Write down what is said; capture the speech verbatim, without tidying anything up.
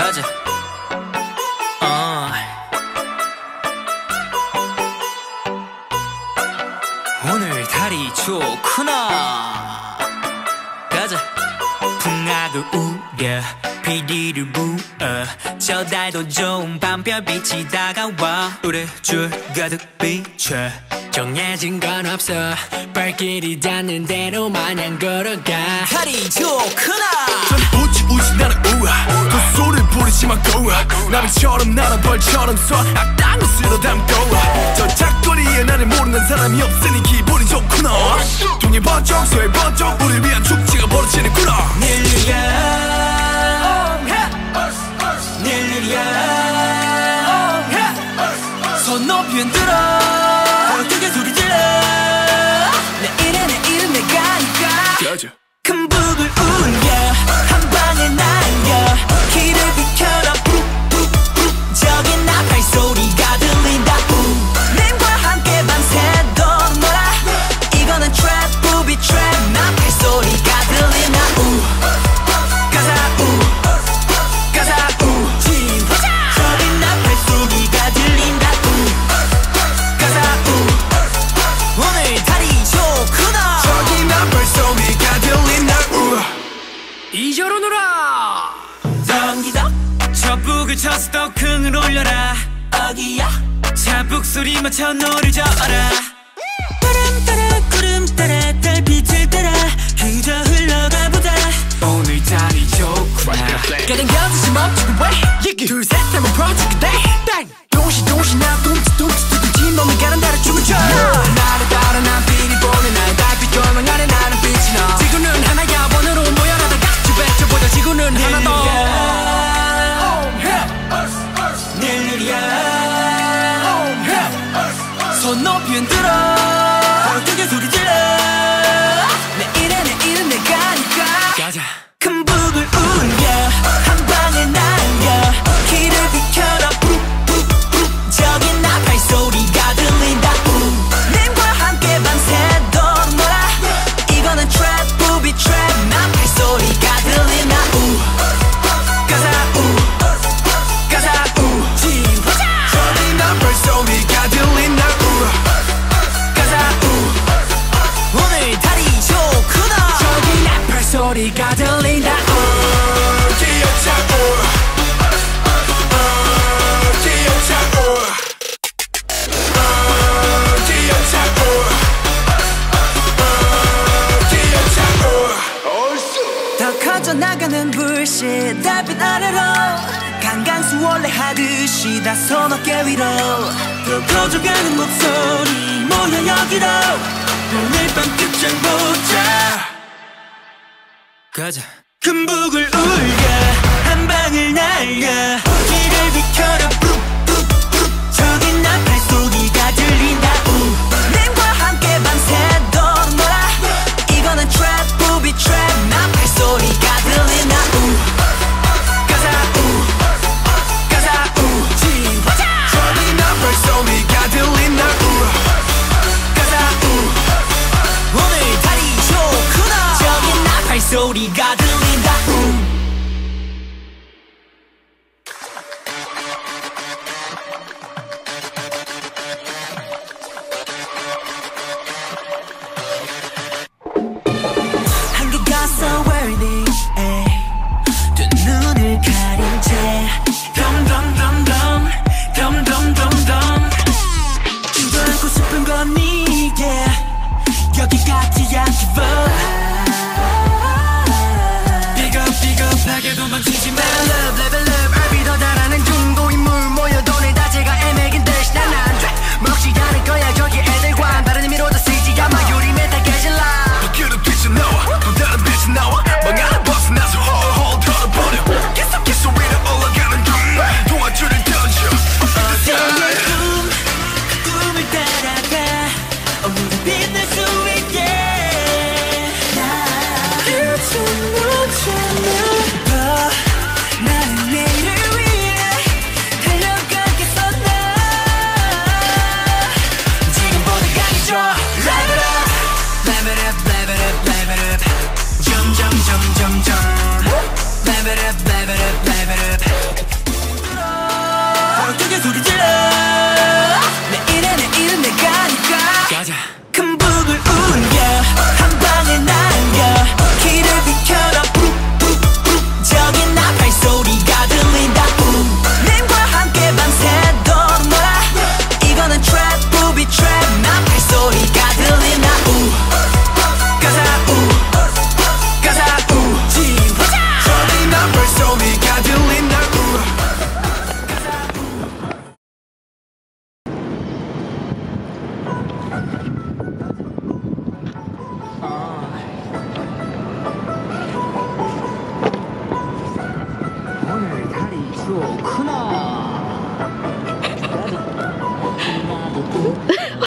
가자. 어. 오늘 달이 좋구나. 가자. 풍악을 우려 비리를 부어 저 달도 좋은 밤별빛이 다가와 우리 줄 가득 비춰 정해진 건 없어 발길이 닿는 대로 마냥 걸어가. 달이 좋구나. 전 우지 우지 나는 우아 그 소리를 부리지만 고아 나비처럼 나는 벌처럼 쏴 악당을 쓸어 담고 저 작거리에 나를 모르는 사람이 없으니 기분이 좋구나. 동해 번쩍 서해 번쩍 우리 위한 축제가 벌어지는구나. 닐리야 닐리야 손 높이 흔들어 더 크게 소리 질러 내일은 내일은 내가 니까 큰 북을 울려 한 방에 날려 길을 비켜라 푹푹푹 저기 나 발소리가 들린다. 님과 함께 밤새도록 놀아 이거는 트랩 부비 트랩 나 발소리가 들린다. 가자 우 가자 우 저기 나 발소리가 들린다. 가자 우 오늘 달이 좋구나. 저기 나 발소리가 들린다. 이저로 놀아 덩기덕 저 북을 쳐서 더 큰 올려라. 어기야 자북 소리 맞춰 노를 저어라. 구름 따라 구름 따라 달빛을 따라 그저 흘러가 보자. 오늘 달이 좋구나. 가장 겨드시 멈추고 왜 둘셋 하면 퍼지게 돼. 동시 동시 나 둠치 둠치 둠치 너는 가는 달에 춤을 춰. 나를 따라 난 빛이 보는 나의 달빛 조명 안에 나는 빛이 나. 지구는 하나야 원으로 모여라다 같이 외쳐보자. 지구는 하나 더 손 높이 흔들어 더 크게 소리 질러 내일은 내일은 내가 니까. 가자. 큰 북을 울려 한 방에 날려 길을 비켜라 푹푹푹 저기 나 발소리가 들린다. 님과 함께 밤새도록 놀아 이거는 트랩 부비 트랩 나 발소리가 들린다. 가자 우 가자 우 저기 나 발소리가 들린다. 소리가 들린다. 더 커져 나가는 불씨 달빛 아래로 강강수 원래 하듯이 다 손 어깨 위로 더 커져가는 목소리 모여 여기로 오늘 밤 끝장 보자. 가자. 큰 북을 울려 한 방을 날려 길을 비켜라 푹푹푹 저기 나 발소리가 들린다. 님과 함께 밤새도록 놀아 이거는 트랩 부비 트랩 나 발소리가 들린다. 가자 우 가자 우 저기 나 발소리가 들린다. 가자 우 오늘 달이 좋구나. 저기 나 발소리가 들린다. 어.